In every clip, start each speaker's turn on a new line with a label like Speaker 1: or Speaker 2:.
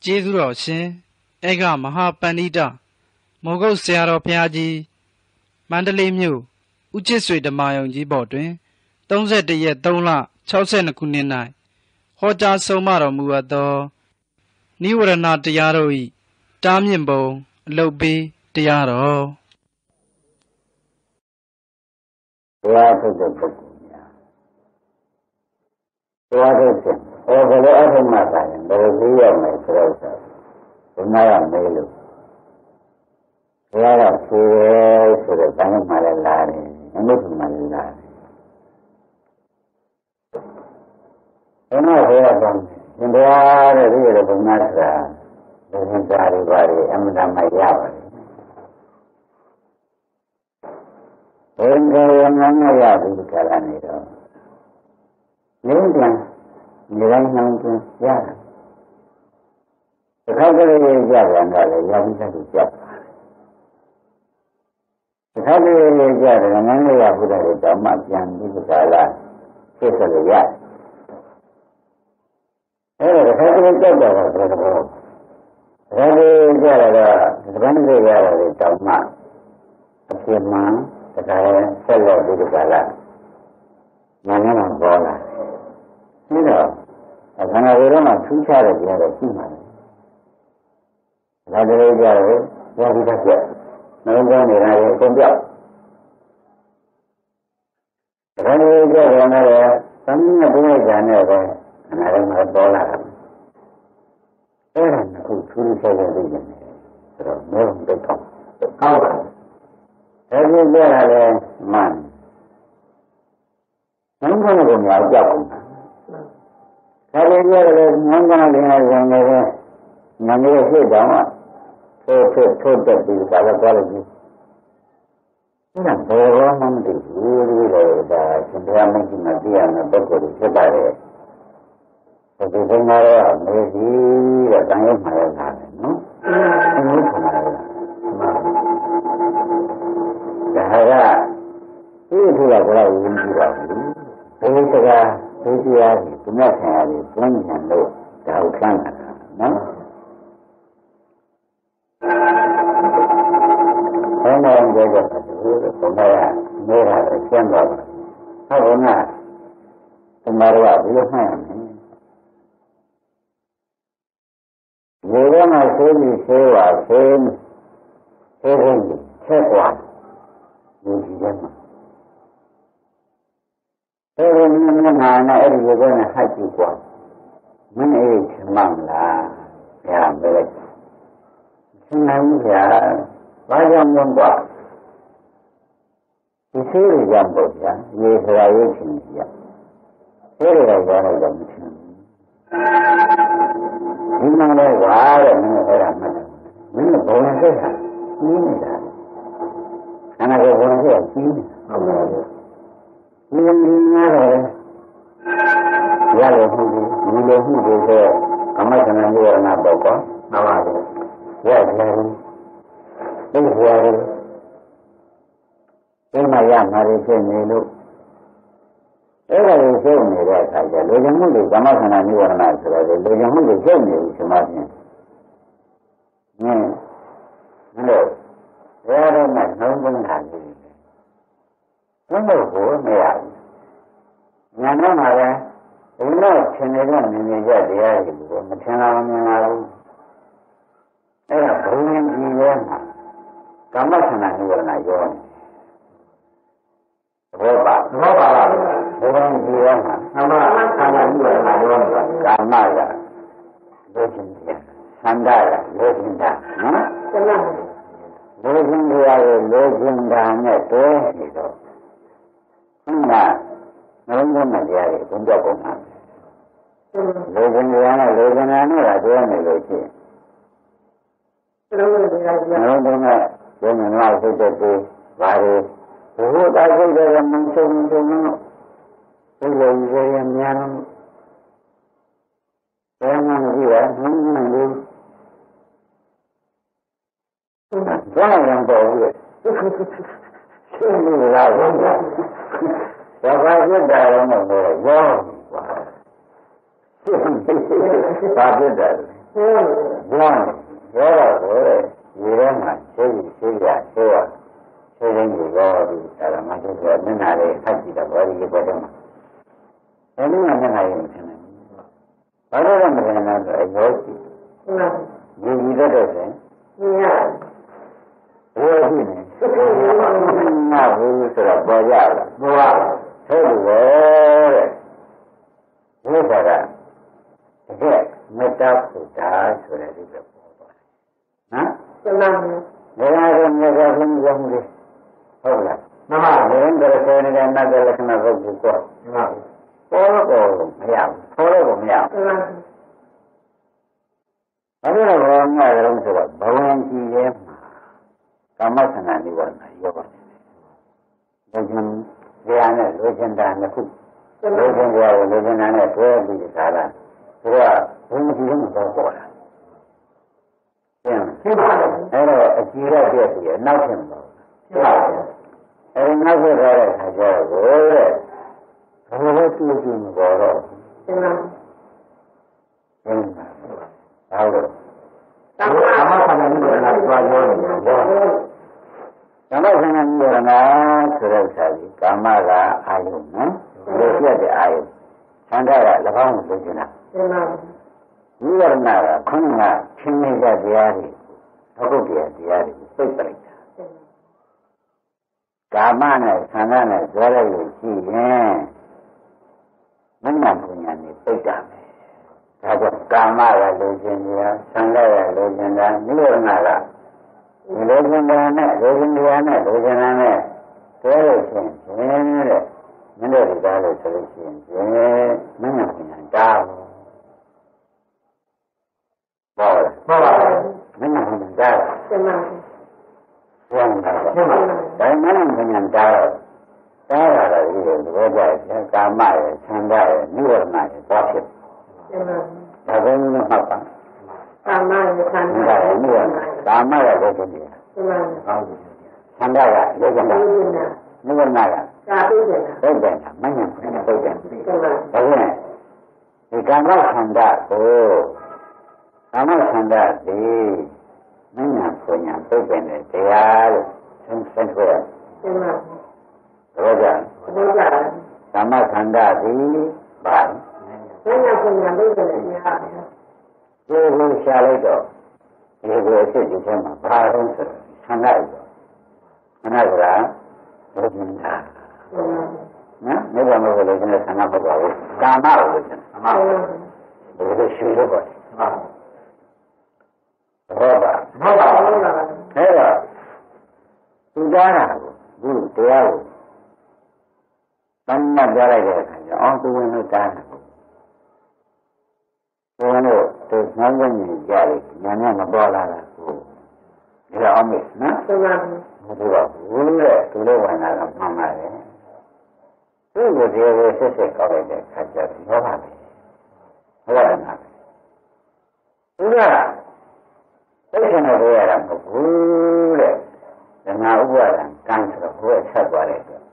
Speaker 1: ကျေးဇူးတော်ရှင်ဧကမဟာပန္နိတမောဂုတ်ဆရာတော်ဘုရားကြီးမန္တလေးမြို့ဦးချစ်ဆွေဓမ္မယုံကြီးဘော်တွင်31ရက်3လ62ခုနှစ်၌ဟောကြားဆုံးမတော်မူအပ်သောနိဝရဏတရားတို့၏တားမြင့်ပုံအလုတ်ပေးတရားတော်
Speaker 2: ဘုရားထုတ်တဲ့ပုဂ္ဂိုလ်များဘုရားထုတ်တဲ့ဘယ်လိုအထုံးမှသာရင်ဘယ်လိုသိရမလဲဆိုတော့ဘုရားကမေးလို့ဘုရားကဖြေဆိုတဲ့တိုင်းမှာလည်းလာတယ်အမှုမှလည်းလာတယ်ဘုရားဘုရားကရှင်ဘုရားတဲ့ဒီလိုဘုရားကဘုရားတွေပါလေအမှန်တမ်းမရပါဘူးဘယ်လိုမှမရဘူးခါလာနေတော့လင်းပြန်နေတိုင်းနှောင်းပြန်ရတယ်။တစ်ခါတည်းကြပြန်တော့လေရောက်ပြီးသက်ကြတယ်။တစ်ခါတည်းကြတယ်ငန်းလေးရဘုရားရဲ့ဓမ္မပြန်ပြီးကြလာဖြစ်စလို့ရတယ်။အဲ့ဒါတစ်ခါတည်းကြတော့ဘယ်လိုလဲ။တစ်ခါတည်းကြတော့ဒီကနေ့ရရတယ်ဓမ္မအဖြစ်မှန်တခါဆက်လို့ဒီကလာငန်းငန်းပေါ်လာပြီးတော့အခန္ဓာကိုယ်တော့ထူးခြားတဲ့တရားတော့ရှိမှာလေဒါတည်းကြတော့ယောဂီတက်ပြနှလုံးသွင်းနေတာလေအကုန်ပြောက်ဒါတည်းကြတော့လည်းသမီးနဲ့ဘုရားကြံနဲ့ပဲခန္ဓာထဲမှာပေါ်လာတာအဲ့ဒါကထူးထူးခြားခြားသိနေတယ်ဆိုတော့မောဒုက္ခကောက်တယ်ဒါကြီးကြတာလေမှန်နှလုံးသွင်းတဲ့ညာကြောက်ကုန်တာဒါလည်းကြရတယ်ငန်းကန်းလေးနဲ့ဝင်နေတယ်ငန်းလေးဖြစ်တော့ထိုးတက်ပြီးဒါလည်းသွားလို့ပြီးအဲ့ဒါဘယ်တော့မှမသိဘူးဒီလိုဒါရှင်ဘုရားမရှိမှသိရမယ်ပုဂ္ဂိုလ်ဖြစ်ပါတယ်ဒီဘုရားရောမေးပြီးတော့တန်ရုံမှာရတာလေနော်အမှုခံရတာဒါကဒီလိုကဘယ်လိုဝင်ကြည့်ပါ့ဘယ်စကားဒီတရားကြီးဒီမဲ့ဆရာကြီးကျမ်းဉာဏ်လို့ဒါကိုခံတာနော်ဘယ်နဲ့ကြည့်ကြတယ်ဘုရားနေတာတော့ကျမ်းတော်ဟုတ်ကဲ့ဘုရားဘယ်လိုမှန်းရမလဲဒီလိုမှဆိုပြီးဆိုပါဆိုရင်ချက်ကွာဒီကြည့်တယ်အဲ့ဒီမျက်နှာနဲ့အဲ့ဒီရုပ်ကနဲ့ဟိုက်ကြည့်ကွာမင်းအဲ့ဒီချမလားဘုရားပဲဆင်းနိုင်ကြဘာကြောင့်လဲကွာဒီစိတ်ရံပေါ့ဗျာရေစရာရုပ်ရှင်ကြီးရအဲ့ဒီတော့ကြားလိုက်တော့မထင်ဘူးဒီမှာလဲကွာတဲ့မင်းအဲ့ဒါမှတ်တယ်မင်းဘုံနဲ့စိတ်ဟာကြီးနေတာခန္ဓာကိုယ်ဘုံနဲ့စိတ်ကကြီးနေတာဟုတ်ပါဘူးဒီလိုများတော့ရလို့မှုဒီလိုမှုတွေဆိုကမ္မသနာမျိုးရနာပေါ့ကွာမှန်ပါဘူးရတယ်သိရတယ်ဒီမှာရမှာဖြစ်နေလို့အဲ့ဒါကိုရှုပ်နေတဲ့အခါကျလူကျင်မှုတွေကမ္မသနာမျိုးရနာဆိုတော့လူကျင်မှုတွေရှုပ်နေပြီဆိုမှဖြင့်လို့ဘယ်တော့မှနှုံးသွင်းတာလေဘယ်လိုကိုမရဘူးညာတော့မှာပဲဒီတော့သင်နေတဲ့မြင်နေကြတရားတွေကိုမထင်လာမမြင်လာဘူးအဲ့ဒါဘုံရင်ကြီးရဲမှာကမ္မဆန္ဒနိဝရဏရောဘောပါလားဘုံရင်ကြီးရဲမှာကမ္မဆန္ဒနိဝရဏရောကာမကလောကင်းတယ်သန္တာကလောကင်းတာနော်လောကင်းတရားကိုလောကင်းတာနဲ့တွဲနေတော့ဟုတ်လားနှလုံးသွင်းတဲ့တရားတွေဘုံကြောက်ကုန်တာလောကင်တရားနဲ့လောကင်နာနဲ့ကတွဲနေလို့ရှိရင်နှလုံးသွင်းတဲ့ဘုံငါစိတ်တဲ့ကိုဘာလို့ဘုရားတာစိတ်တဲ့မင်းဆုံးဆုံးလို့ဘုရားကြီးရဲ့မြန်ဘယ်မှမကြည့်ရနှင်းနေလို့ဘာလို့တော့ဘူးရှင်းလို့ရပါ့ဘာသာဖြစ်တာတော့မဟုတ်ရောဘာဖြစ်တာလဲပြောတော့ကိုဒီထဲမှာသိရသိရသိရင်ဒီတော့ဒီဓမ္မကျိုးကမျက်နှာလေးဖတ်ကြည့်တော့ဘောဒီဘက်တော့မှာအဲဒီမှာမျက်နှာရင်းမထင်ဘူးဘာလို့လဲမထင်တော့ဆိုအယောရှိဒီတတ်တဲ့ဆိုရင်ဘယ်ရှိနေငါဘူးဆိုတော့ပေါ်ကြလားပေါ်ပါဟုတ်တယ်တဲ့ဘုရားကတကယ်မေတ္တာဖုဒ္ဓဆိုတဲ့ဒီပဲပေါ်သွားတယ်ဟမ်ကျန်ပါဘူးဒါကလည်းမေတ္တာဖုဒ္ဓမှုဟုတ်လားမှန်ပါဘူးဘယ်လိုဆိုနေတဲ့နတ်တဲ့လက္ခဏာပုဂ္ဂိုလ်ကောမှန်ပါဘူးပေါ်တော့မရဘူးပေါ်တော့မရဘူးဘာလို့လဲဘောငါရုံးဆိုတော့ဘဝံကြည့်ရဲမှာကာမသနာနိဝရဏရောပါတယ်ဒါကြောင့်ဇာနဲ့လိုချင်တာနှစ်ခုလိုချင်ကြကိုလိုချင်တာနဲ့တွဲပြီးသာလားသူကဘုံကြည့်လို့တော့ပေါ်လာဖြစ်ပါလေအဲ့တော့အကြည့်ရပြည့်ပြီးအနောက်ဖြစ်မှာဖြစ်ပါလေအဲ့နောက်ဖြစ်သွားတဲ့အခါကျတော့ဘယ်လိုတူတူမပေါ်တော့ဟုတ်လားဟုတ်လို့သမထနာနိဝရဏသွားပြောနေတာဘောသမထနာနိဝရဏဆိုတဲ့အခါကြီးကာမကအာယုနော်လိုပြတဲ့အာယုသံဃာက၎င်းကိုလိုချင်တာနိဝရဏကခုနကသင်္ကေတတရားတွေဘုဒ္ဓတရားတွေကိုသိပလိုက်တာကာမနဲ့သံဃာနဲ့ဇောရကိုကြည့်ရင်မနပညာနဲ့သိတာမယ်ဒါကြောင့်ကာမကလိုချင်တာသံဃာကလိုချင်တာနိဝရဏကလိုချင်တာနဲ့လိုချင်တရားနဲ့လိုချင်တာနဲ့တွဲလို့ရှိရင်တဲ့မင်းတို့ဒီကားလို့ဆိုလို့ရှိရင်မနပညာတာဘောပါမနပညာတာကျမပြောနေတာဒါမနပညာတာတာရတာဒီလိုသဘောကျတယ်ကာမရဲ့သံဃာရဲ့နိဝရဏရဲ့သွားဖြစ်ဒါကလည်းမှတ်ပါကာမရဲ့သံဃာရဲ့နိဝရဏကာမရဲ့လိုချင်တယ်သံဃာကလိုချင်တာနိဝရဏကကာပိတယ်ပိတယ်မညံပိတယ်ဒါဖြင့်ဒီကာမခန္ဓာကိုကာမခန္ဓာဒီမညံပညာပိတယ်တရားလို့သင်ဆွဲရတယ်ကာမခန္ဓာဒီပါမညံပညာပိတယ်တရားဒီလိုရှာလိုက်တော့ဒီလိုအဖြစ်ဒီထဲမှာဘာလို့ဆိုဆန္ဒရတော့မနာကြလားဘုရားနော်မေတ္တာမဟုတ်လို့ကျွန်တော်ဆန္ဒမဟုတ်ပါဘူးကာမကိုလို့ကျွန်တော်ဘယ်လိုရှိလို့ပါဟုတ်ပါဟုတ်ပါအဲ့တော့သူကြားတာကိုသူတရားကိုတဏှာကြားလိုက်တဲ့အခါကျအောင်သူဝင်လို့တားတယ်သူဝင်လို့သူနှောင်းဝင်ကြီးကြားတယ်ညာနဲ့မပေါ်လာတာကိုဒါအောင်မေနော်ဟုတ်ပါဘူးဘုရားဘူးလေသူလည်းဝင်လာတော့မှန်ပါတယ်သူ့ကိုဒီလိုဆက်ဆက်ကောက်လိုက်တဲ့အခါကျတော့ရောပါမယ်ဟုတ်လားနာသူကသိက္ခာနဲ့ပြောရတာမဟုတ်ဘူးတဲ့ဓမ္မဥပါဒံကံဆိုတော့ဘုရားဆက်သွားတဲ့အတွက်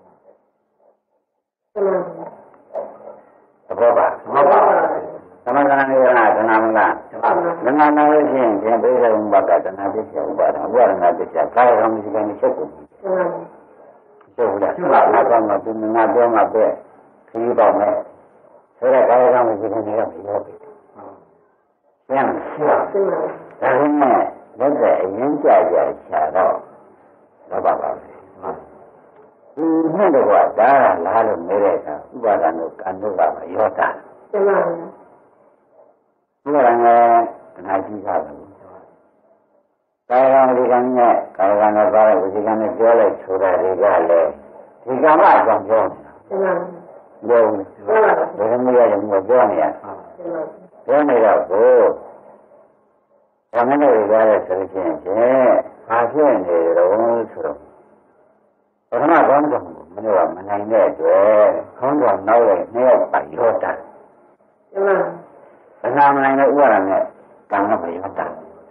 Speaker 2: ဘောပါသမဂဏနေရနာဓမ္မမလားဓမ္မနာလို့ရှိရင်ကျင်ပိဿဥပကတဏှာပစ္စယဥပါဒံဥပါဒနာပစ္စယကာယကံမရှိကနေချက်ကုန်ချက်ဘူးလားငါကောင်းမှာသူငါပြောမှာပဲခီးပါမယ်ဆိုတော့ကာယကံမရှိကနေတော့မရောပြီကျန်ရှိပါဒါပေမဲ့လက်တဲ့အရင်ကြကြချာတော့တော့ပါပါဒီနှစ်တော့ဒါကလားလို့နေတဲ့အခါဥပါဒံတို့ကံတို့ကမရောတာကျန်ပါဘူးဥပါဒံကတဏှာကြီးတာပဲကာယကံဒီကံနဲ့ကာယကံနဲ့ပါတဲ့ဒီကံနဲ့ပြောလိုက်ဆိုတာတွေကလည်းဒီကံကအကြောင်းပြောနေတာပြောဘူးဘယ်လိုမျိုးရလဲပြောနေရပြောနေတော့ကိုဘာမလို့ရလဲဆိုလို့ရှိရင်ဘာဖြစ်နေတော့ဆိုတော့ပထမကောင်းဆုံးမလို့ကမနိုင်တဲ့အတွက်ခေါင်းတော်နောက်ရဲ့နှစ်ယောက်ပါရောတာဘယ်နာမနိုင်တဲ့ဥပါဒံနဲ့ကံကမရောတာ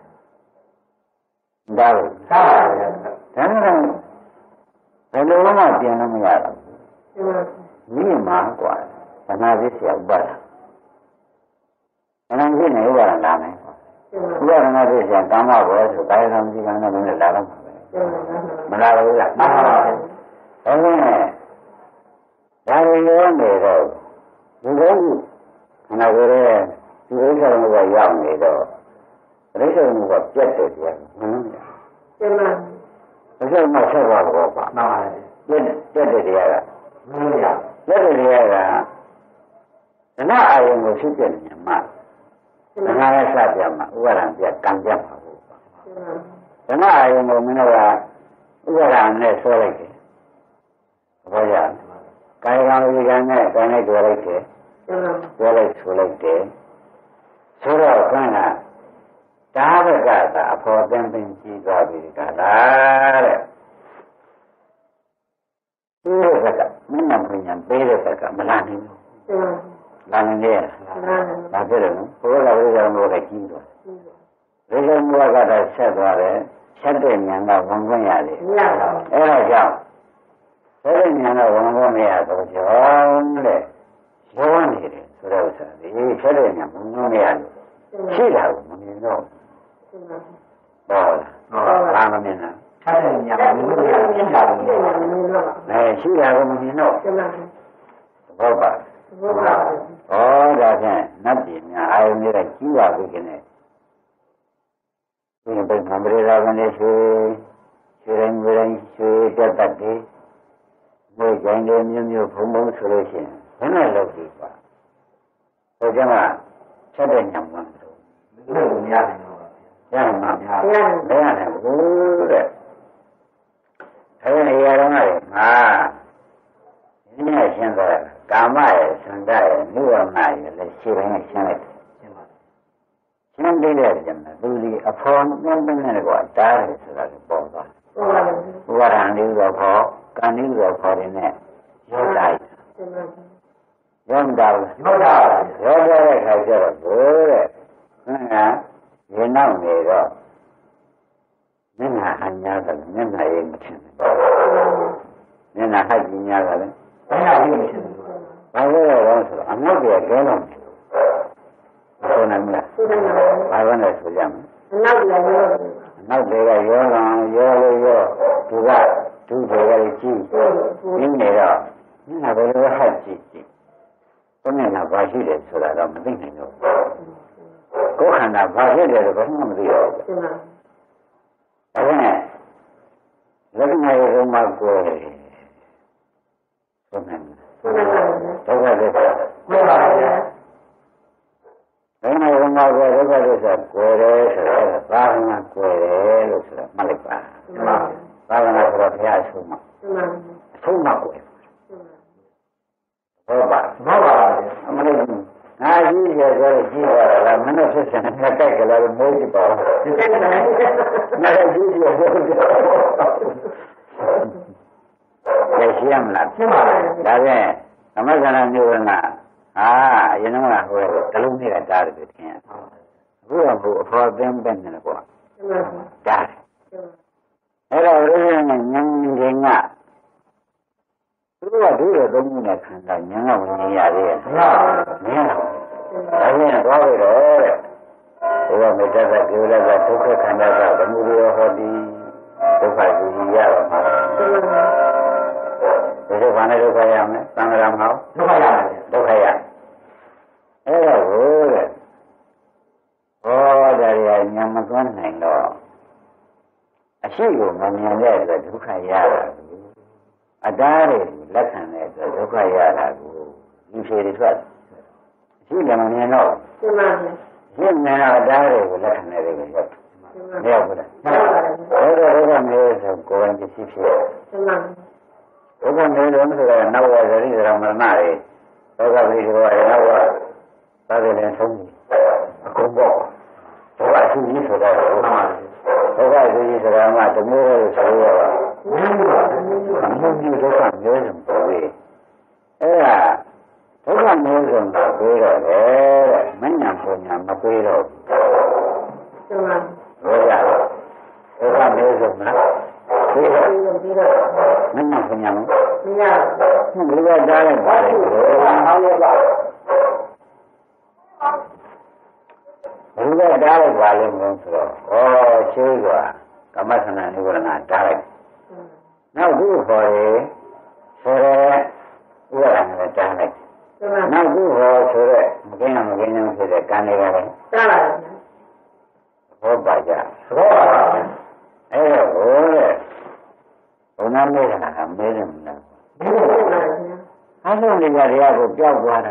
Speaker 2: ဒါလို့သာပါတယ်ဒါနဲ့ဘယ်လိုမှပြင်လို့မရတော့ဘူးမိမှာกว่าသနာပစ္စယဥပါဒံအနန္တနဲ့ဥပါဒံလာမယ်ရဏသိချာကာမဘောဆိုကာယကံဒီကံနဲ့မင်းလာတော့မလာဘူးလားမှန်ပါပါဘယ်နဲ့ဒါတွေရောနေတော့ဒီလိုကြီးခန္ဓာကိုယ်ရဲ့ဒီဥစ္စာတွေကရောက်နေတော့ပြိဿမှုကပြတ်တယ်ပြန်မင်းတို့ပြန်လာဘယ်မှာဆက်သွားတော့ပါမှန်ပါတယ်ပြတ်တယ်တရားကမင်းတို့ရပြတ်တယ်တရားကဓမ္မအာယုံကိုရှိပြနေမှာဓမ္မရဲ့စပြမှာဥပါဒံပြကံပြမှာဟုတ်ပါဓမ္မအာယုံကိုမင်းတို့ကဥပါဒံနဲ့ဆွဲလိုက်တယ်ဘာကြကာယကံဝိကံနဲ့ကိုယ်နဲ့တွေ့လိုက်တယ်တွေ့လိုက်ဆိုလိုက်တယ်ဆိုတော့ခန္ဓာတာဘကသာအဖော်ပင်ကြီးသွားပြီကလားတဲ့ဒီဘကမင်းနာပညာပေးတဲ့ဘကမလာနိုင်ဘူးလာနေတယ်ဒါဖြစ်တယ်နော်ဘုရားကဝိဇ္ဇာမျိုးကကြီးသွားဝိဇ္ဇာမျိုးကတော့ဆက်သွားတယ်ဆက်တဲ့ဉာဏ်ကဝန်ခွင့်ရတယ်အဲဒါကြောင့်ဆက်တဲ့ဉာဏ်ကဝန်ခွင့်မရတော့ကြောင်းတဲ့ရောနေတယ်ဆိုတော့ဥစ္စာဒီဆက်တဲ့ဉာဏ်ဝန်ခွင့်မရလို့ရှိတာကိုမမြင်တော့ဟုတ်လားမမြင်လားဆက်တဲ့ဉာဏ်ဝန်ခွင့်မရရှိတာကိုမမြင်တော့ရှိတာကိုမမြင်တော့ဟုတ်ပါဩဒါဖြင့်နတ်ပြည်များအာယုန်တွေကကြီးပါပြီခင်ဗျဒီဘယ်မှာပြေလာကနေရှိရင်ဝိရင်းရှိတတ်တယ်ဘယ်ကြိုင်တွေမျိုးမျိုးဘုံဘုံဆိုလို့ရှိရင်ဘယ်နဲ့လုပ်ပြီးပါဟိုကျမှဆက်တဲ့ညံမှန်းတော့ဘယ်လိုမရနိုင်တော့ရမှာမရနိုင်ဘူးတဲ့အဲဒီနေရာတော့ငါဒီနေ့ရှင်းသွားကာမရဲ့သန္တာရဲ့နိဝရဏရဲ့လည်းရှင်းတိုင်းရှင်းလိုက်တယ်ရှင်းပြီးတဲ့ကျမှသူဒီအဖော်နှင်းနဲ့ကွာတားတယ်ဆိုတာကိုပေါ်သွားဘုရားရံလေးတော့ခေါ်ကံလေးတော့ခေါ်တယ်နဲ့ရောတိုင်းရောတာရောတဲ့ခါကျတော့ဘိုးတဲ့ခဏရေနောက်နေတော့မျက်နှာအညာကလည်းမျက်နှာရေးမထင်ဘူးမျက်နှာဟပ်ကြီးညာကလည်းမျက်နှာရေးမထင်ဘူးဘာလို့လဲဆိုတော့အနောက်ကျကျဲတော့ဆိုနိုင်မလားဘာလို့လဲဆိုကြမယ်နောက်ကျကရောကံရောလို့ရောသူကဒုတွေလည်းကြီးရင်းနေတော့မျက်နှာဘယ်လိုဟပ်ကြည့်ကိုမျက်နှာဘာရှိတယ်ဆိုတာတော့မသိနိုင်တော့ကိုယ်ခန္ဓာဘာဖြစ်တယ်လို့ဘာမှမသိတော့ဘူးဒါနဲ့လက္ခဏာရဲ့ဥမာကိုယ်ဆိုနိုင်ဒုက္ခသစ္စာမှန်ပါဗျာလက္ခဏာဥမာကိုဒုက္ခသစ္စာကိုယ်တယ်ဆိုတော့ဘာဝနာကိုယ်တယ်လို့ဆိုတာမှတ်လိုက်ပါဘာဝနာဆိုတော့ဘုရားအဆုံးမအဆုံးမကိုယ်ဟုတ်ပါအမလို့ငါကြီးရဆိုတော့ကြီးသွားတာလားမနဲ့ဖြစ်စံနဲ့တိုက်ကလေးမိုးကြည့်ပါဦးငါကြီးရဆိုတော့လက်ရှိမလားဖြစ်ပါလားဒါဖြင့်သမဂ္ဂနာမျိုးကအရင်ကဟိုတလုံးနဲ့တားတယ်ခင်ဗျအခုတော့ဟိုအဖော်သိမ်းပဲနေတယ်ကွာတားအဲ့တော့ရင်းနဲ့ဉာဏ်ငင်ကသူကဒုရသုံးခုနဲ့ခန္ဓာဉာဏ်ကဝင်ရသေးရဲ့မရဘူးဒါနဲ့တော့ရတော့တဲ့ဘုရားမေတ္တာကကိလေသာဒုက္ခခန္ဓာကဓမ္မရောဟောတိဒုက္ခယူရတော့မှာဒီလိုဘာနဲ့ဒုက္ခရမယ်သံဃာမဟုတ်ဒုက္ခရဒုက္ခရအဲ့တော့ဟိုတဲ့ဒါရညာမသွန်းနိုင်တော့အရှိကိုမမြင်တဲ့အတွက်ဒုက္ခရတာအတားတွေလက်ခံတဲ့အတွက်ဒုက္ခရတာကိုဒီဖြေတွေထွက်ရှိတယ်မမြင်တော့ရှင်းပါပြီရှင်းနေတာအတားတွေကိုလက်ခံတဲ့တွေကိုရောက်မရောက်ဘူးလားဟုတ်တယ်ဒုက္ခမျိုးဆိုကိုယ်ပိုင်ပစ္စည်းဖြစ်ရှင်းပါပြီဒုက္ခမျိုးလို့ဆိုတော့နောက်ဝဇရိသရမရဏတွေဒုက္ခပြီးတော့နောက်ဝသာတယ်လည်းဆုံးပြီအကုန်ပေါ့ဒုက္ခရှိကြီးဆိုတော့ဒုက္ခရှိကြီးဆိုတာမှတမျိုးလို့ဆိုရတော့ဘုရားဒုက္ခမျိုးစုံပေါ်ပြီအဲ့ဒါဒုက္ခမျိုးစုံကိုပြေးတော့တယ်တဲ့မဉ္ဇဉ်ပုံညာမပြေးတော့ဘူးဘုရားဒုက္ခမျိုးစုံလားပြေးတော့မဉ္ဇဉ်ပုံညာမရဘူးဘုရားကြားလိုက်ပါလေဘုရားတားလိုက်ပါလိမ့်မယ်ဆိုတော့ဩရှိစွာကမ္မသနာနိဝရဏတားလိုက်နောက်သူ့ခေါ်ရေဆိုရဲဥပါဒနာလည်းတားလိုက်နောက်သူ့ခေါ်ဆိုရဲမကင်းမကင်းအောင်ဖြစ်တဲ့ကံတွေကလည်းတားလိုက်ဟောပါကြဟောပါအဲ့တော့ဟိုတဲ့ဘုံနာမေးတာကမေးတယ်မလားမေးတယ်ပါဗျာအဲ့လိုနေကြတရားကိုပြောက်သွားတာ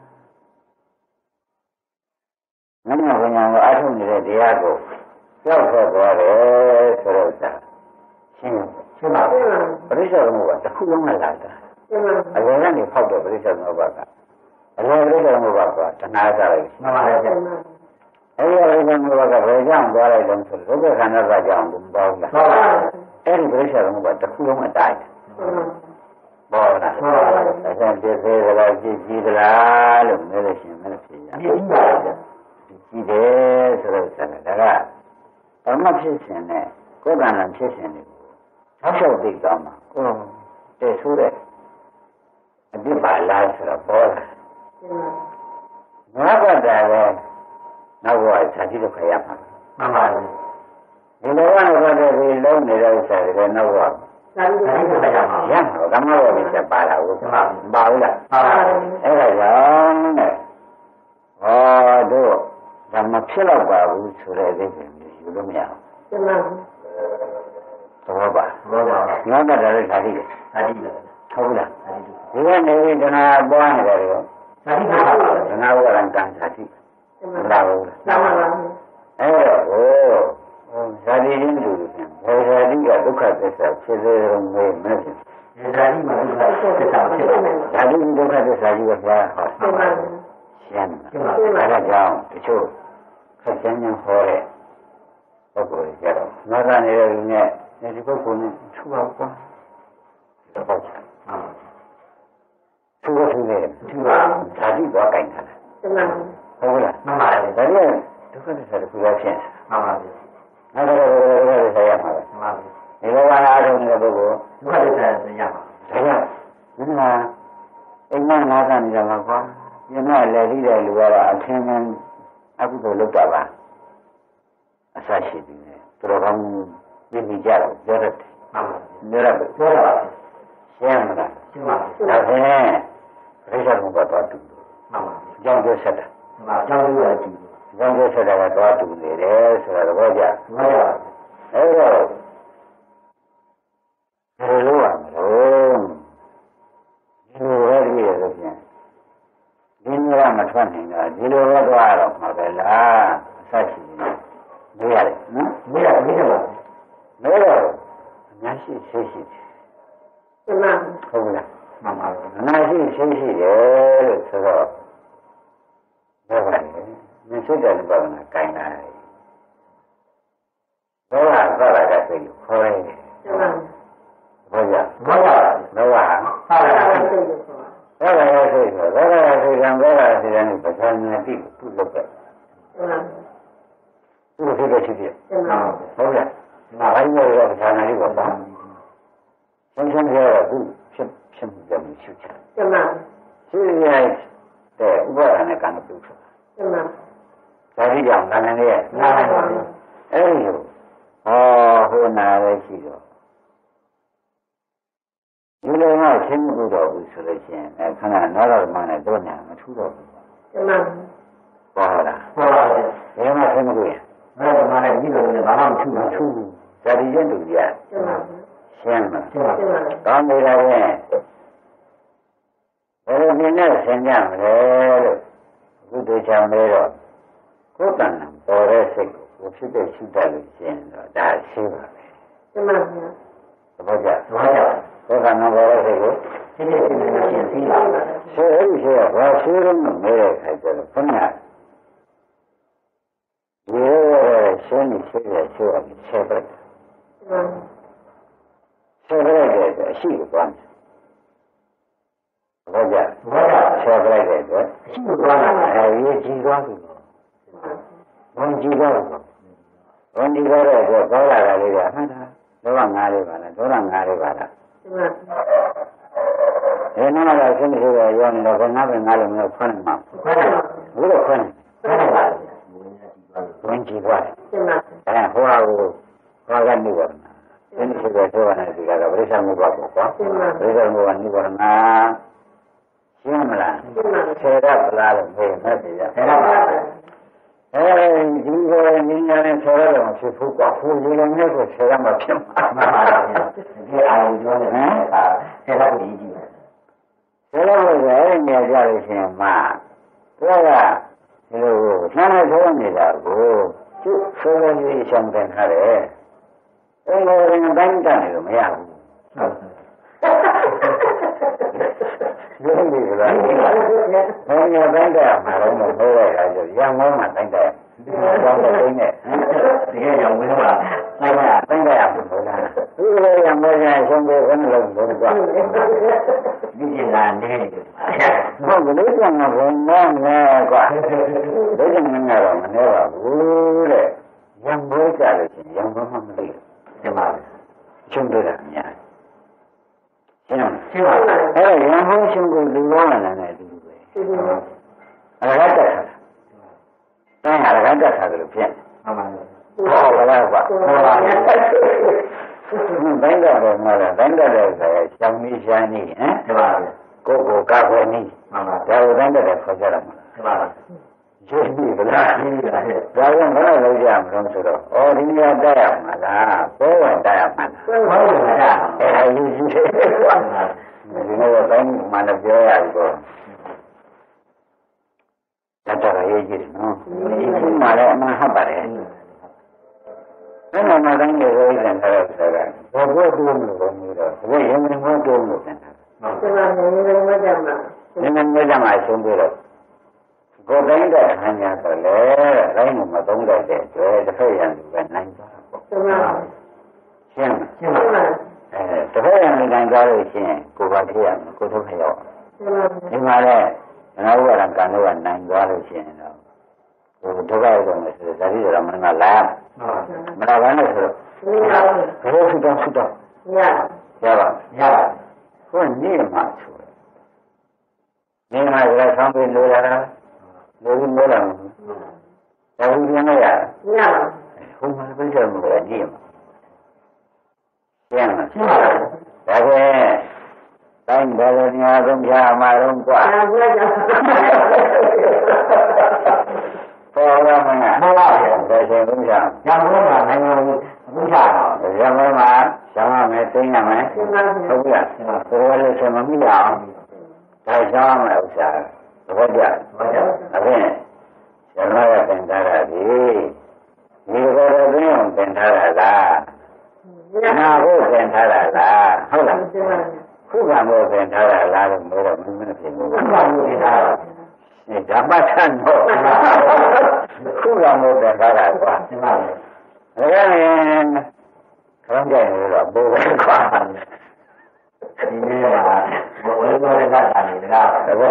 Speaker 2: ငါ့ဘုရားကအထုနေတဲ့တရားကိုပြောက်ထွက်သွားတယ်ဆိုတော့ရှင်းပါဘူးပရိစ္ဆေသမုပ္ပါတစ်ခုလုံးနဲ့လာတာအလယ်ကနေဖောက်တဲ့ပရိစ္ဆေသမုပ္ပါကအလယ်ပရိစ္ဆေသမုပ္ပါကတဏှာကြလိုက်မှန်ပါရဲ့အဲဒီပရိစ္ဆေသမုပ္ပါကဘယ်ကြောင့်သွားလိုက်လဲဆိုတော့ဒုက္ခခန္ဓာကကြောင့်ဘုံပေါ့လားမှန်ပါအဲ့ဒီပရိစ္ဆေသမုပ္ပါတစ်ခုလုံးအတိုင်းပေါ်လာမှန်ပါအဲ့ဒါပြည့်သေးသလားကြည့်ကြည့်သလားလို့မေးလို့ရှိရင်မဖြစ်ရကြည့်ပါဗျာကြည့်တယ်ဆိုတော့ဒါကဓမ္မဖြစ်ရှင်နဲ့ကိုယ်ကံလံဖြစ်ရှင်တွေကိုထောက်လျှောက်သိကောင်းမှာတဲ့ဆိုတဲ့အပြစ်ပါလားဆိုတော့ပေါ်လာငါးပတ်တာလည်းနောက်ဘဝဇာတိဒုက္ခရမှာမှန်ပါဘူးဒီလောကနဲ့ပတ်သက်ပြီးလုံးနေတဲ့ဥစ္စာတွေနောက်ဘဝဇာတိဒုက္ခရမှာရမှာကမ္မဝိသပါလာဘူးပါဘူးလားမှန်ပါဘူးအဲ့ဒါကြောင့်တဲ့တို့ဒါမဖြစ်တော့ပါဘူးဆိုတဲ့အိဗယ်မျိုးယူလို့မရဘူးမှန်ပါဘူးသဘောပါငါကတည်းကဓာတိလေဓာတိလေဟုတ်လားဒီကနေတဏှာပွားနေတယ်ရောဓာတိပါပါတဏှာဥပါဒံကံဓာတိမလားဘူးလားမှန်ပါဘူးအဲ့တော့ဓာတိရင်းတူတယ်ဘယ်ဓာတိကဒုက္ခသစ္စာဖြစ်စေရုံနဲ့မဖြစ်ဓာတိမှာဒုက္ခသစ္စာဖြစ်တယ်ဓာတိဒုက္ခသစ္စာကြီးကဘုရားဟောမှန်ပါဘူးရှင်းတယ်အဲ့ဒါကြောင့်တချို့ခက်ကျန်းကျန်းဟောတဲ့ပုဂ္ဂိုလ်တွေကြတော့ငါးနေတဲ့လူနဲ့ဒီပုဂ္ဂိုလ်နဲ့ထူပါကွာတော့ချာထူလို့ထူနေထူပါဓာတိသွားကြိုင်တာဟုတ်လားမှန်ပါတယ်ဒါကြောင့်ဒုက္ခသစ္စာတစ်ခုလည်းဖြစ်မှန်ပါပြီအဲ့ဒါတော့ဒုက္ခသစ္စာရမှာပဲမှန်ပါပြီဒီလိုကအားထုတ်နေတဲ့ပုဂ္ဂိုလ်ဒုက္ခသစ္စာရမှာဒါကြောင့်ဒီမှာအိမ်မနာခံနေကြမှာကွာညမလည်းပြီးတဲ့လူကတော့အထင်မှန်အကုသိုလ်လုပ်တာပါအစရှိပြီလေသူတော်ကောင်းပြည်ပြီးကြတော့ပြောရတယ်မှန်ပါပြောရတယ်ပြောတာရှင်းမလားရှင်းပါပြီဒါဖြင့်ရိစ္ဆာဘုရားတော်တူမှန်ပါအကြောင်းပြောဆက်တာမှန်ပါအကြောင်းပြောတူအကြောင်းပြောဆက်တာကတော့တူနေတယ်ဆိုတာသဘောကျမှန်ပါအဲ့တော့ဘယ်လိုရမလို့ဒီလိုရည်ရလို့ပြန်ဒီလိုကမထွက်နိုင်တော့ဒီလိုတော့သွားတော့မှာပဲလားအစရှိနေမေးရတယ်နော်မေးရမေးတယ်မေးတော့အများရှိရှိရှိတယ်မှန်ပါဟုတ်လားမှန်ပါဘူးအများရှိရှိရှိတယ်လို့ဆိုတော့ဘယ်ပါလဲမြင်စိတ်တယ်ဘာနာကိုင်းလာတယ်ဘောကသတ်လာတဲ့စိတ်ကိုခေါ်ရတယ်မှန်ပါဘောကဘောကဟာလာတဲ့စိတ်ကိုခေါ်တယ်ဘောကစိတ်ဆိုဘောကစိတ်ကံဘောကစိတ်ကံကိုပဋ္ဌာန်းနဲ့တိပုလုပ်တယ်သူ့ဖြစ်တဲ့ဖြစ်ဖြစ်ဟုတ်လားဘာလို့လဲပဋ္ဌာန်းလေးပေါ့ပါဆင်းရဲတော့သူဖြစ်မှုကြောင့်ရှုချတယ်ရှင်းရတဲ့ဥပါဒณะကံကိုပြုတယ်ဒါဒီကြောင့်နာနေရဲ့နာနေပါဘူးအဲ့ဒီလိုဟိုနာပဲရှိတော့ဒီလိုမှရှင်းမှုတော့ဘူးဆိုလို့ရှိရင်ခဏနားတော်မှနဲ့တော့ညာမထူတော့ဘူးဟုတ်လားဟုတ်ပါဘူးဘယ်မှာရှင်းမှုလဲနားတော်မှနဲ့ဒီလိုနဲ့ဘာမှမထူဘူးထူဘူးဇာတိချင်းတူကြရှင်းမှာကောင်းပြီလားဗျဘယ်လိုနည်းနဲ့ရှင်းကြမလဲလို့အခုတို့ချောင်းလေးတော့ကိုယ်တဏ္ဍပေါ်တဲ့စိတ်ကိုဖြစ်တဲ့ရှိတတ်လို့ရှင်းတော့ဒါရှင်းပါပဲရှင်းပါဗျာသဘောကျသဘောကျကိုယ်တဏ္ဍပေါ်တဲ့စိတ်ကိုဖြစ်တဲ့ရှိတတ်လို့ရှင်းပြီးပါလားရှင်းအဲ့ဒီရှင်းကဘာရှင်းလို့မဲတဲ့ခါကျတော့ခဏဒီရှင်းနေရှင်းရရှင်းရရှင်းပဲဆက်လိုက်တဲ့အရှိကိုသွားတယ်။ဘောကြဆက်လိုက်တဲ့အတွက်အရှိကိုသွားတာရေးကြည့်သွားပြီ။ဝန်ကြည့်သွားတယ်။ဝန်ကြည့်သွားတဲ့အတွက်ကောလာတာလေးကဟာတာဒေါသငါးလေးပါလားဒေါသငါးလေးပါလား။ဒီနာကဆင်းရဲရရောနေတော့ငါးပဲငါးလုံးမျိုးခွန်းနေမှာ။ဘုရားခွန်းနေပါဘူးဝင်ကြည့်သွားတယ်ဟိုဟာကိုဟောကနေပါဒီနေ့ဆိုတော့ပြောရတယ်ဒီကတော့ပြိဿမှုပါပေါ့ကွာပြိဿမှုကနိဗ္ဗာန်ရှင်းမလားဆေရပလားလို့ပြောမှတ်တယ်ရဆေရပလားဒီကိုနင်းရတဲ့ဆေရတော့ဖြစ်ဖို့ကဟိုရေလည်းနဲ့ကိုဆေရမှာဖြစ်မှာမှန်ပါဗျာဒီအာရုံကျော်နေတယ်ဆေရကိုကြီးကြည့်ဆေရကိုလည်းနေကြလို့ရှိရင်မှပြောကဒီလိုဆန်းနေဆုံးနေတာကိုသူ့ဆိုးကြီးရှောင်တင်ထားတယ်အဲ့လိုရင်တိုင်းတန်နေလို့မရဘူးဒီလိုလေဘာလို့တိုင်းတန်မှာတော့မဟုတ်ရတာကျရံမောမှာတိုင်းတန်တော့တိုင်းနဲ့တကယ်ရောင်းဝင်မှာတိုင်းတန်ရမှာဟုတ်လားဒီလိုရံမောကျဆုံးပြီးဘယ်လိုလုပ်လို့ကွာဒီကျင်လာနေဟုတ်ကလေးကငါဘုံမောနဲ့ကွာဒီကျင်ငါတော့မနေပါဘူးတဲ့ရံမောကြလို့ချင်းရံမောမှမသိဒီမှာရှင်းပြတာများရှင်းပါအဲ့တော့ရံမောရှင်းကိုလူလောလာတယ်ဒီလိုပဲအရဟတတ်တိုင်းအရဟတတ်တယ်လို့ဖြစ်မှန်ပါဘူးဟောပါလားကွာဟောပါတိုင်းတော့မှာလားတိုင်းတော့လည်းဆိုရှောင်းနေရှာနေဟမ်ဒီပါကိုကိုကခွေနေမှန်ပါဒါကိုတိုင်းတော့ခေါ်ကြတာမှာဒီပါရှင်းပြီလားရှင်းပြီလားဒါကမလားလို့ကြမလို့ဆိုတော့ဩဒီနေရာတက်ရမှာလားဘောဝင်တက်ရမှာလားဘောဝင်တက်အဲဒီရှိတယ်ဒီနေ့တော့တိုင်းမှလည်းပြောရပြီတော့တတ်တာရေးကြည့်နော်ဒီမှာလည်းအမှန်ဟုတ်ပါတယ်အဲ့တော့မှတိုင်းရဲ့ဝိဇ္ဇာထားတဲ့ဆိုတာဘောဘောတူးလို့မျိုးတော့ဒီရင်ဝင်ဘောတူးလို့ပြန်တာဒီမှာငယ်ငယ်လေးကြမှာငယ်ငယ်လေးကြမှာရှင်းပြတော့ကိုယ်တိုင်းတဲ့ဟန်ညာဆိုလေတိုင်းမှာမသုံးတတ်တဲ့ကျွဲတစ်ဖက်ရံလူပဲနိုင်သွားတာပေါ့ရှင်းပါတစ်ဖက်ရံလူနိုင်သွားလို့ရှင်းကိုယ်ပါကြည့်ရမယ်ကိုယ်တို့ဖျောက်ဒီမှာလေငါဥပါဒံကံတော့နိုင်သွားလို့ရှင်းတော့ဟိုဒုက္ခရောက်မယ်ဆိုတော့ဇာတိတော်မင်းကလာမလာပါနဲ့ဆိုတော့ဘယ်လိုဖြစ်တော့ရပါဟိုနေမှာဆိုနေမှာကဆောင်းပြီးလိုရတာလိုပြီးလိုလာတယ်ဒါဘူးပြန်ရဟိုမှာပြည့်စုံလို့နေမှာရှင်းပါဒါပဲတိုင်းဘာလို့ညာဆုံးပြမှာတော့กว่าပေါ်ရမလားမှန်ပါဗျာဒါဆိုဘုရားရံမိုးမှာနိုင်ငံဘုရားတော့ရံမိုးမှာရှောင်းရမယ်သိရမယ်ဟုတ်ကဲ့ဆိုရလို့ဆိုမမိအောင်ဒါရှောင်းရမယ်ဥစ္စာသဘောကျအဲ့ဒါရံမိုးရတင်ထားတာဒီဘောတော်သိအောင်တင်ထားတာလားနာဖို့တင်ထားတာလားဟုတ်လားခုကမို့တင်ထားတာလားလို့ပြောတော့မင်းမဖြစ်ဘူးခုကမို့တင်ထားတာဓမ္မထန်တော့ခုကမို့တင်ထားတာကွာဒါကလည်းခေါင်းကြိုင်လို့တော့ပိုးပဲကွာဒီနေ့ကဘဝလေးတော့တာနေတကားဒါမှ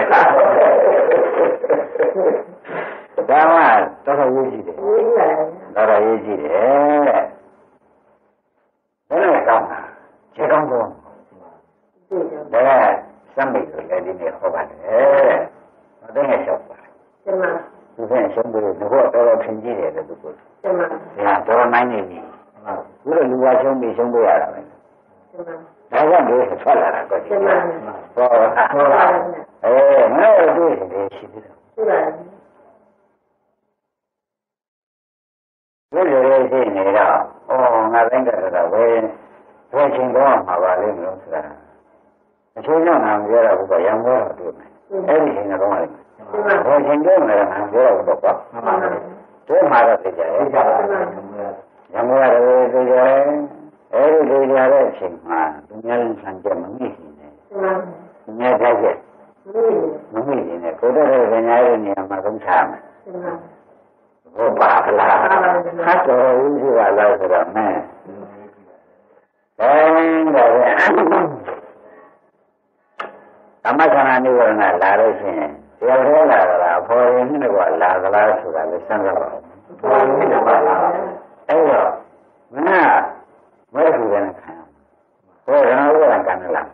Speaker 2: တော့ရေးကြည့်တယ်တော့ရေးကြည့်တယ်ဘယ်နဲ့ကောင်းတာခြေကောင်းတော့ဒါကစမ်းမိတ်ဆိုလည်းဒီနေ့ဟောပါတယ်။တော့ငယ်လျှောက်ပါတယ်။ကျမသူကရှင်းပြီးတော့တော်ထင်ကြီးတယ်လို့သူက။ကျမဒါတော်နိုင်နေပြီ။ဘုရားလူကရှင်းပြီးရှင်းပြရတာပဲ။ကျမဒါကလည်းထွက်လာတာကောကျမဟောငါ့တို့တွေရှိသေးတယ်။ဟုတ်ပါဘူး။ဒီလိုလေးရှိနေတော့ငါတိုင်းကတော့ဝယ်ချင်းတော့မှာပါလိမ့်မလို့ဆိုတာအချိုးကြောင့်ငါပြောတာကရံမောတော့တွေ့မယ်အဲ့ဒီချိန်ကတော့လေဘောချင်းတော့လည်းငါပြောတော့ပေါ့တို့မှာတော့သိကြရဲ့ရံမောရတယ်သိကြရဲ့အဲ့ဒီသိကြတဲ့အချိန်မှာသူများလည်းဆံကြမမိရှိနေသူများကြက်မမိနေနဲ့ကိုယ်တော်ရဲ့ဉာဏ်ရဲ့နေရာမှာသုံးချမယ်ဘောပါလားဟာတော်ဦးစီကလာဆိုတော့မင်းဒါပဲဓမ္မခန္ဓာနိဗ္ဗာန်လာလို့ရှိရင်တရားဟောလာတာဖော်ရင်းနဲ့ကလာသလားဆိုတာလည်းစမ်းကြပါဦးဖော်ရင်းနဲ့ကလာအဲ့တော့မနာမဲထူတယ်ခံဟောရဟန်းဥပဒံကံလား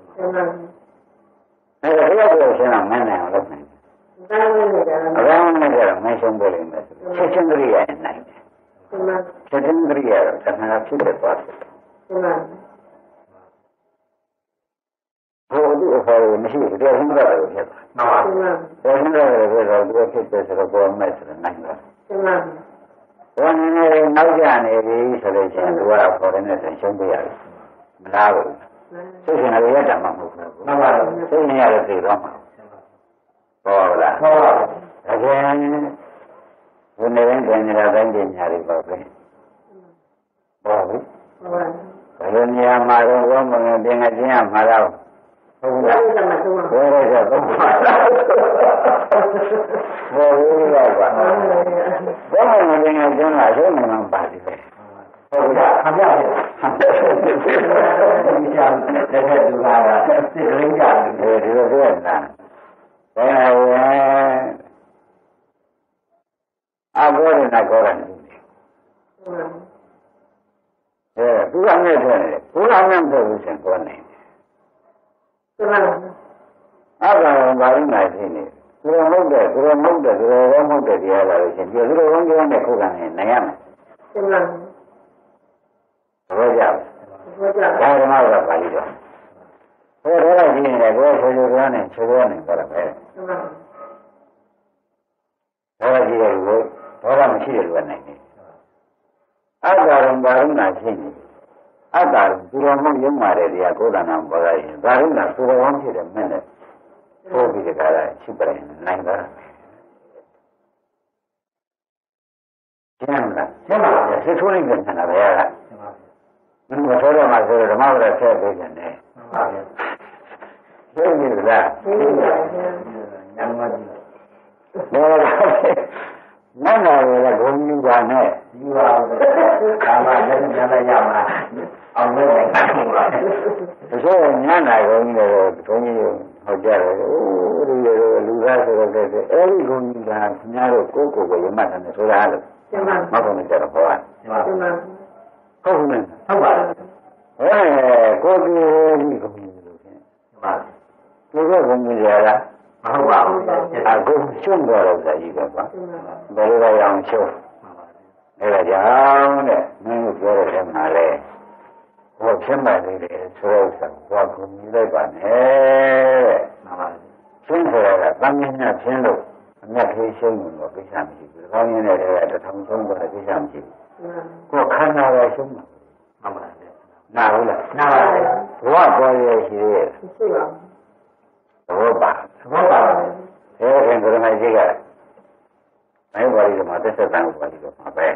Speaker 2: အဲ့တော့ဘုရားကိုရှင်းအောင်မနိုင်အောင်လုပ်နိုင်တယ်အကောင်းနဲ့ကြတော့မရှင်းပေါ်လိမ့်မယ်ချက်ချင်းတည်းရနိုင်ချက်ချင်းတရိယာတဏှာဖြစ်တဲ့သွားတယ်ဘုရားဒီအဖေမရှိဘူးတရားရှိတာလို့ဖြစ်တာတရားရှိတာလည်းဆိုတော့သူဖြစ်တယ်ဆိုတော့ဘောမဲ့ဆိုတော့နိုင်တာဘောနေနေနောက်ကျနေပြီဆိုလို့ရှိရင်သူကပေါ်တယ်နဲ့ဆိုရှုံးပေးရတယ်မလားဘူးသိချင်တယ်ရတာမှမဟုတ်ဘူးမှန်ပါဘူးသိနေရတယ်သိတော့မှာဟုတ်လားဟုတ်ပါဘူးဒါကြောင့်ဒီနေ့တိုင်းနေတာတိုင်းပညာတွေပါပဲဟုတ်ပြီဘယ်လိုနေရာမှာတော့ဘောမငယ်ပြင်ငချင်းရမှာတော့ဟုတ်လားဘယ်လိုလဲတော့ဘာလို့လဲကွာဘောမငယ်ပြင်ငချင်းလာရုံးနေမှာပါတယ်ဟုတ်လားခမရဒီကြောင့်တဲ့သူကစိတ်ကလေးကြတယ်ဒီလိုပြောတာဘယ်အဘောရနာကောရတယ်သူကနဲ့ထွက်နေတယ်ဘုရားနဲ့ပြောလို့ရှင်ပြောနေတယ်အဲ့ဒါဘာလို့နိုင်ဖြစ်နေသူရမဟုတ်တယ်သူရမဟုတ်တယ်သူရမဟုတ်တယ်တရားလာလို့ရှင်ဒီလိုဝန်ကြောင်းနဲ့ခုခံနေနိုင်ရမယ်ဟုတ်ကြဒါကမှတော့ပါဠိတော်ဘယ်တော့ကြည့်နေလဲကိုယ်ဆိုဆိုပြောနေဆိုပြောနေကြတာပဲဒါကြည့်ရလို့ဘာမှမရှိတယ်လို့နိုင်တယ်အတ္တရုံဘာရုံနာရှိနေအတ္တရုံသူတော်မရုံမာတဲ့တရားကိုယ်တဏ္ဍာပေါ်လာရင်ဘာရုံနာသူတော်ဝမ်းဖြစ်တဲ့မင်းနဲ့ပို့ပြီးကြတာရှိပရင်နိုင်တာကျမ်းလားကျမ်းပါလေသိထိုးလိုက်တဲ့ခန္ဓာပဲကမင်းမဆိုတော့မှဆိုတော့ဓမ္မဝရဆက်ပေးတယ်နဲ့ဟုတ်ပါဗျာသိပြီလားသိပါဗျာညမကြီးနတ်နာရယ်ဂုဏ်ယူပါနဲ့ယူပါဘူးကာမလက်ညှရမှာအောင်လို့နိုင်တာပါဆိုတော့ညနာဂုဏ်ကြီးတော့ဘုန်းကြီးဟောကြားတယ်အိုးဒီလူသားဆိုတော့အဲ့ဒီဂုဏ်ကြီးကခင်ဗျားတို့ကိုယ်ကိုယ်ကိုရမှတ်တယ်ဆိုတာလို့မဟုတ်ဘူးကြတော့ဟောတာဟုတ်ဘူးလားဟုတ်ပါဘူးကိုယ်ကိုယ်ဒီဂုဏ်ကြီးလို့ခင်ဟုတ်ပါဘူးကိုယ်ကဂုဏ်ကြီးရလားမဟုတ်ပါဘူးအခုရှုံးတော့တော့ကြီးပဲကွာဘယ်လိုလဲအောင်ရှုံးအဲ့ဒါကြောင့်တဲ့မင်းတို့ပြောတဲ့ထဲမှာလဲဟောဖြစ်မှနေတယ်ဆိုတော့ဘာကူညီလိုက်ပါနဲ့မှန်ပါဘူးရှင်းဆိုတာကတမ်းမြင့်ဖြင်းလို့အမြတ်သေးရှုံးလို့ကိစ္စမရှိဘူးကောင်းရင်းတဲ့တထောင်ဆုံးတော့ကိစ္စမရှိဘူးကိုခန္ဓာပဲရှုံးမှာမှန်ပါဘူးနားဘူးလားနားပါဘူးဘဝပေါ်ရရှိရဲ့ရှိပါဘူးသဘောပါခင်ဗျာကြီးကနိုင်ပါလိမ့်မှာတက်သက်တန်ပါလိမ့်တော့မှာပဲ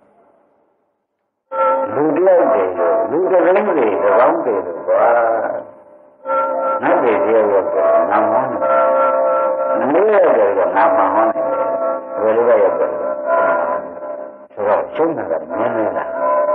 Speaker 2: လူတယောက်တည်းလူတစ်သိန်းတွေတောင်းတယ်လို့ကွာနိုင်တယ်တရားရောက်တယ်နာမဟောင်းတယ်မင်းရတယ်ကနာမဟောင်းတယ်ဘယ်လိုလဲရောက်တယ်ဆိုတော့ရှုံးတာကမင်းနေတာ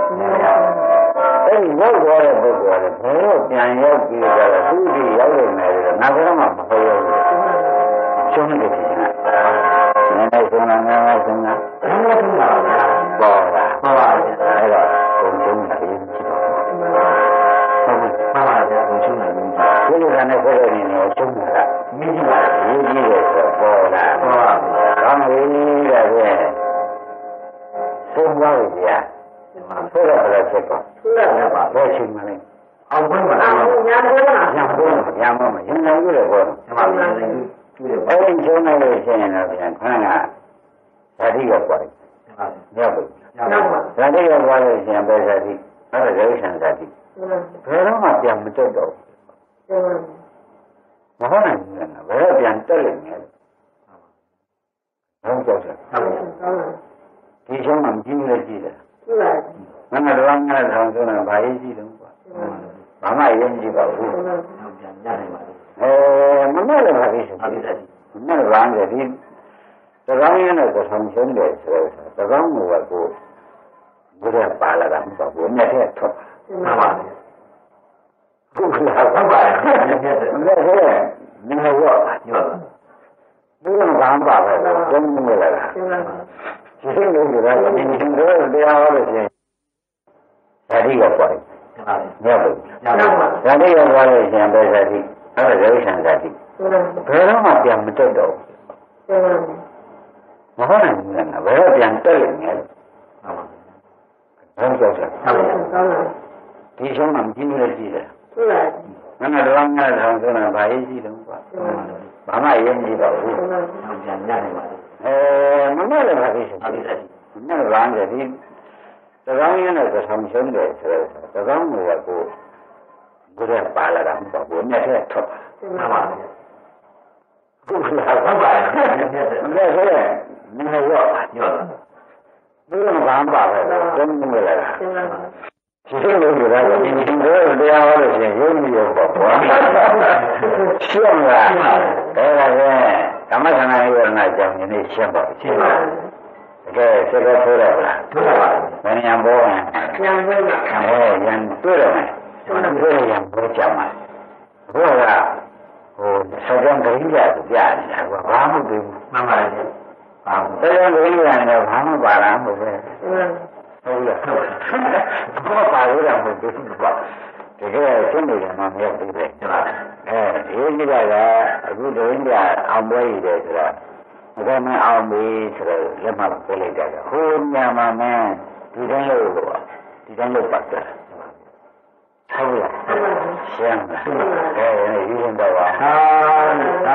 Speaker 2: အဲ့ဒီရောက်သွားတဲ့ပုဂ္ဂိုလ်ကဘယ်တော့ပြန်ရောက်ပြီးတော့သူ့ဒီရောက်နေတယ်လို့နာကြမှာမဟုတ်ဘူးရှုံးနေတယ်ခင်ဗျာနည်းနည်းဆုံးလားနည်းနည်းဆုံးလားနည်းနည်းဆုံးပါဗျာပေါ်လာမှန်ပါဗျာအဲ့တော့ဘုံကျုံးတယ်ကြည့်တော့ဟုတ်ပါဗျာဘုံကျုံးတယ်ဒီလိုကနဲ့ဆိုတဲ့နေနဲ့ကျုံးတာမြည်ကြည့်ပါမြည်ကြည့်တယ်ဆိုပေါ်လာမှန်ပါကောင်းပြီတဲ့ဖြင့်ဆုံးသွားပြီဗျာဆိုတော့လည်းဖြစ်ပါဆိုတော့ပါဘယ်ချိန်မှလဲအောင်ဘယ်မှာညာဘယ်မှာညာဘယ်မှာညာဘယ်မှာရင်နိုင်ရတယ်ဘောမှန်ပါဗျာအဲ့ဒီကျုံးလိုက်လို့ရှိရင်တော့ပြန်ခဏကဇာတိရောက်သွားတယ်။ရောက်ပြီ။ဇာတိရောက်သွားလို့ရှိရင်ပဲဇာတိအဲ့ဒါရုပ်ဆံဇာတိဘယ်တော့မှပြန်မတက်တော့ဘူး။မဟုတ်နိုင်ဘူးလားဘယ်တော့ပြန်တက်လိမ့်မယ်။ဟုတ်ကြောက်တယ်။ဒီကျုံးမှာကြီးလို့ကြည့်တယ်။ငါကတော့ငါထောင်ဆုံးတာဘာရေးကြည့်တော့ကွာ။ဘာမှရေးကြည့်ပါဘူး။ပြန်ညနေပါမနဲ့လည်းပါပြီဆိုတယ်မနဲ့ဘာလဲဒီတကောင်းရင်းနဲ့သံရှင်းတယ်ဆိုတော့တကောင်းကကိုဘုရားပါလာတာမဟုတ်ဘူးနဲ့ထဲထွက်မှန်ပါဘူးဟုတ်လားဟုတ်ပါရဲ့နဲ့ထဲနည်းရောညောဘုရားဘာမှပါပဲကျုံးနေလာတာရှင်းလို့ရတယ်ဒီရှင်တို့တရားဟောလို့ရှိရင်ဓာတိကပွားတယ်ညောဘူးဓာတိကပွားလို့ရှိရင်ပဲဓာတိအဲ့ဒါရုပ်ဆံဇာတိဘယ်တော့မှပြန်မတက်တော့ဘူးမဟုတ်နိုင်ဘူးလားဘယ်တော့ပြန်တက်လိမ့်မယ်ဒီဆုံးမှကြည့်လို့ကြည့်တယ်ဟုတ်လားငါတော့ငါထောင်ဆိုတာဘာရေးကြည့်တော့ကွာဘာမှရေးမကြည့်တော့ဘူးပြန်ညနေပါမမလည်းဘာဖြစ်ရှိတယ်မမလည်းဘာလဲဒီသကောင်းရင်းနဲ့သဆောင်ရှုံးတယ်ဆိုတော့သကောင်းကကိုဘုရားပါလာတာမဟုတ်ဘူးမြတ်တဲ့ထွက်ပါမှန်ပါဗျာဘုရားဟုတ်ပါရဲ့မြတ်ဆိုရင်မင်းရောညောဘုရားဘာမှပါပဲတုံးနေလာတာရှင်းလို့ရတယ်ဒီလိုတရားဟောလို့ရှိရင်ရုံးပြီးတော့ပေါ့ရှင်းလားဒါကလည်းဓမ္မသနာယရဏကြောင့်ဒီနေ့ရှင်းပါရှင်းပါတကယ်စကားထိုးရပါလားထိုးပါဘယ်ညာဘောရင်ညာဘောရန်တွေ့တော့မယ်တွေ့ရန်ဘောကြမှာဘုရားဟိုဆောင်းကလေးရပြနေတာကဘာမှမသိဘူးမှန်ပါရဲ့ဆောင်းကလေးရတယ်ဘာမှပါလားမဟုတ်ပဲဟုတ်လားဘာပါလို့လဲမဟုတ်ဘူးကွာတကယ်ရှင်းနေတယ်မှမဟုတ်ဘူးလေဒီကြီးကအခုတည်းကအောင်ပွဲရည်တယ်ဆိုတော့ဒါမှအောင်ပြီဆိုတော့လက်မပို့လိုက်ကြတယ်ဟိုညမှာမင်းဒီတိုင်းလို့ဒီတိုင်းလို့ပတ်တယ်ဟုတ်လားရှင်းလားယူရင်တော့ပါဟာ